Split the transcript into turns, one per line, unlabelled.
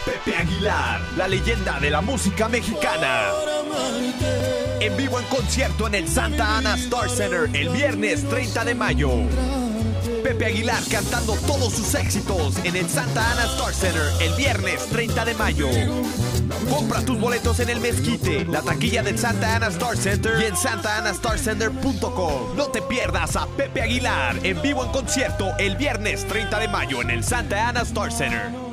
Pepe Aguilar, la leyenda de la música mexicana. En vivo en concierto en el Santa Ana Star Center el viernes 30 de mayo. Pepe Aguilar cantando todos sus éxitos en el Santa Ana Star Center el viernes 30 de mayo. Compra tus boletos en el Mezquite, la taquilla del Santa Ana Star Center y en santaanastarcenter.com. No te pierdas a Pepe Aguilar en vivo en concierto el viernes 30 de mayo en el Santa Ana Star Center.